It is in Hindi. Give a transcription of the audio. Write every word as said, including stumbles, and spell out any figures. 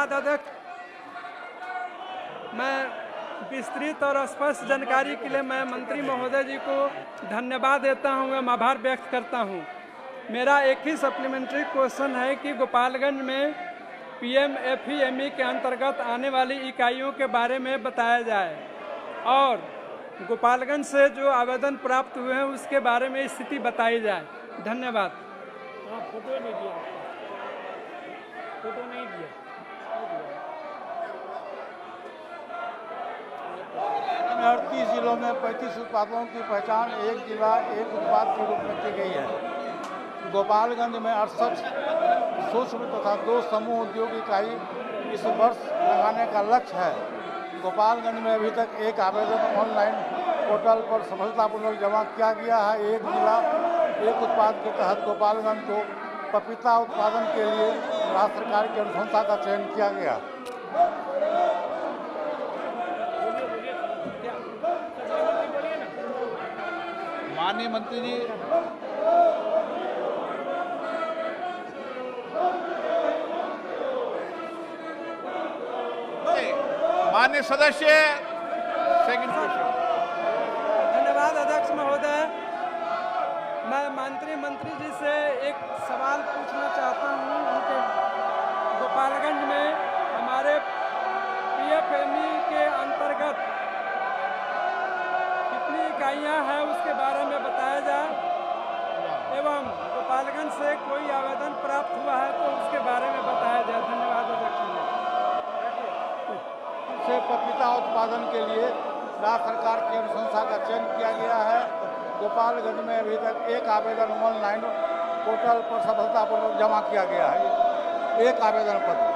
धन्यवाद अध्यक्ष। मैं विस्तृत और स्पष्ट जानकारी के लिए मैं मंत्री महोदय जी को धन्यवाद देता हूं एवं आभार व्यक्त करता हूं। मेरा एक ही सप्लीमेंट्री क्वेश्चन है कि गोपालगंज में पीएम एफईएमई के अंतर्गत आने वाली इकाइयों के बारे में बताया जाए और गोपालगंज से जो आवेदन प्राप्त हुए हैं उसके बारे में स्थिति बताई जाए। धन्यवाद। फोटो नहीं दिया, फोटो नहीं दिया। अड़तीस जिलों में पैंतीस उत्पादों की पहचान एक जिला एक उत्पाद के रूप में की गई है। गोपालगंज में अड़सठ सूक्ष्म तथा दो समूह उद्योग इकाई इस वर्ष लगाने का लक्ष्य है। गोपालगंज में अभी तक एक आवेदन ऑनलाइन पोर्टल पर सफलतापूर्वक जमा किया गया है। एक जिला एक उत्पाद के तहत गोपालगंज को पपीता उत्पादन के लिए राज्य सरकार की अनुशंसा का चयन किया गया। माननीय मंत्री जी, माननीय सदस्य, सेकंड क्वेश्चन। धन्यवाद अध्यक्ष महोदय। मैं मंत्री मंत्री जी से एक सवाल पूछना चाहता हूं। उनके गोपालगंज में हमारे पीएफएमई के अंतर्गत कितनी इकाइयां हैं उसके बारे में बताया जाए एवं गोपालगंज से कोई आवेदन प्राप्त हुआ है तो उसके बारे में बताया जाए। धन्यवाद अध्यक्ष। से पपीता उत्पादन के लिए राज्य सरकार की अनुशंसा का चयन किया गया है। गोपालगंज में अभी तक एक आवेदन ऑनलाइन पोर्टल पर सफलतापूर्वक जमा किया गया है। एक आवेदन पत्र